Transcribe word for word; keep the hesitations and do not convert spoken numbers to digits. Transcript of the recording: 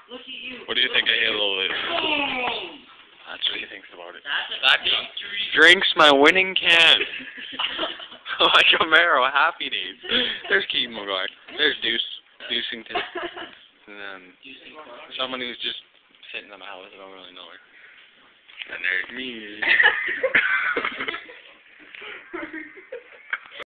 Look at you. What do you think of Halo is? Boom! That's what he thinks about it. That's a That victory. drinks my winning can. Like Camaro, Happy Days. There's Keaton McGuire. There's Deuce, Deucington. And then someone who's just sitting in the house, I don't really know her. And there's me.